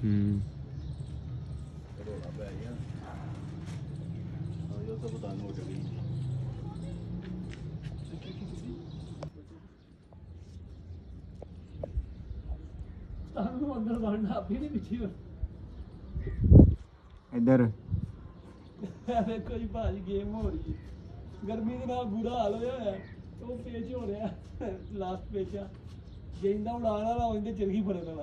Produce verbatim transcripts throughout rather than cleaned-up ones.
ਹੂੰ ਅੰਦਰ ਵੜਨਾ ਆਪੀ ਨਹੀਂ ਪਿੱਛੇ ਇੱਧਰ ਦੇਖੋ ਜੀ ਭਾਜੀ ਗੇਮ ਹੋ ਰਹੀ ਹੈ ਗਰਮੀ ਦੇ ਨਾਲ ਬੁਰਾ ਹਾਲ ਹੋਇਆ ਹੋਇਆ ਉਹ ਪੇਚ ਹੋ ਰਿਹਾ ਲਾਸਟ ਪੇਚ ਆ ਜਿੰਦਾ ਉਡਾਣ ਵਾਲਾ ਉਹਦੇ ਚਰਖੀ ਫੜਨ ਵਾਲਾ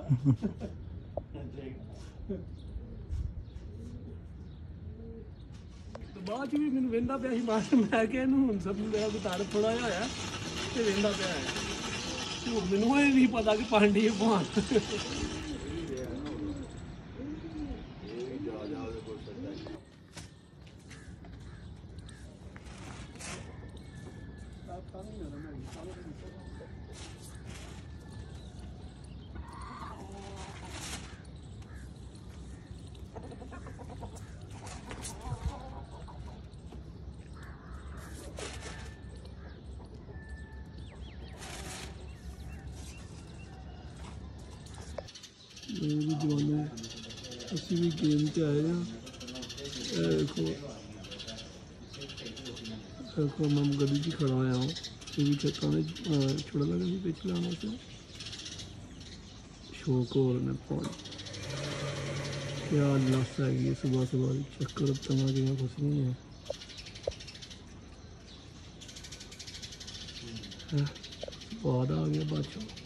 ਬਾਅਦ ਚ ਵੀ ਮੈਨੂੰ ਵੇਂਦਾ ਪਿਆ ਸੀ ਮਾਸਟਰ ਮੈਂ ਕਿ ਇਹਨੂੰ ਹੁਣ ਸਭ ਨੂੰ ਮੇਰਾ ਗੁਤਾਰ ਥੋੜਾ ਜਿਹਾ ਹੋਇਆ ਤੇ ਵੇਂਦਾ ਪਿਆ ਹੈ ਮੈਨੂੰ ਇਹ ਨਹੀਂ ਪਤਾ ਕਿ ਪਾਂਡੀ ਭਾਣ जमाने असी भी गेम से आए हैं देखो देखो मैं गली च खड़ा आया हूँ ये भी छत्ता ने छोड़ा लगा भी पिछ लाना से शौक हो रहे पानी क्या लस हैगी सुबह सुबह चक्कर तंगा गया कुछ नहीं है बाद आ गया बादशाह